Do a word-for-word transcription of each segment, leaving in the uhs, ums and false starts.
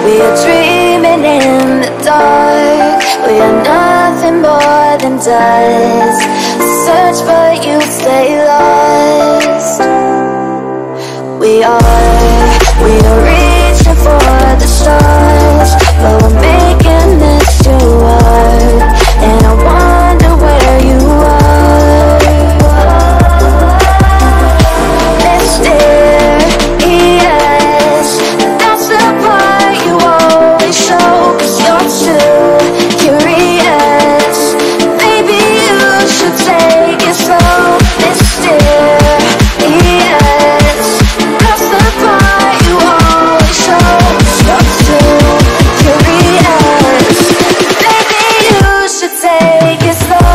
We are dreaming in the dark. We are nothing more than dust. Search but you stay lost. We are, we are reaching for the stars, but we're making this too hard. And I wonder where you are. Mysterious, that's the part you always show, 'cause you're too curious. Maybe you should take it slow. Mysterious, that's the part you always show, 'cause you're too curious. Maybe you should take it slow.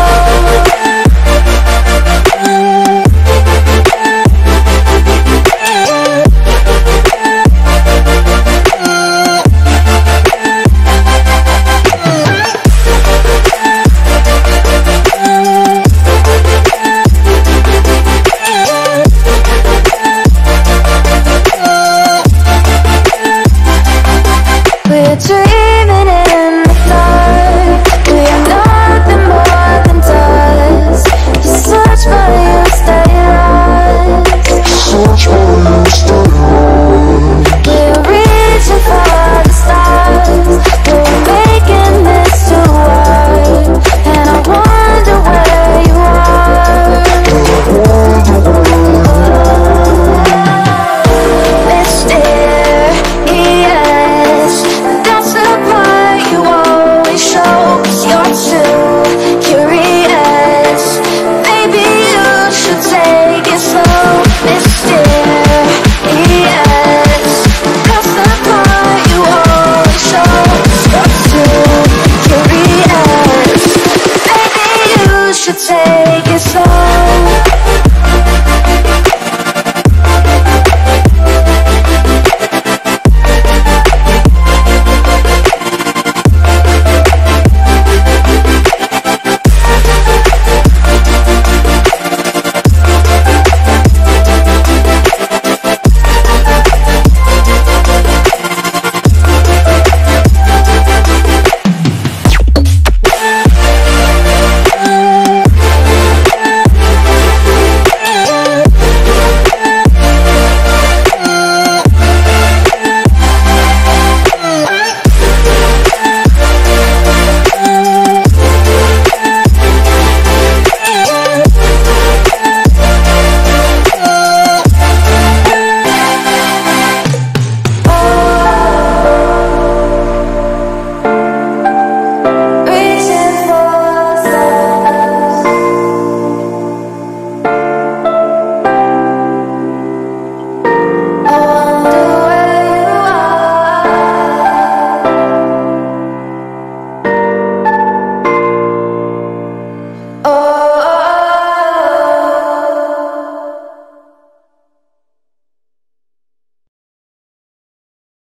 We're dreaming.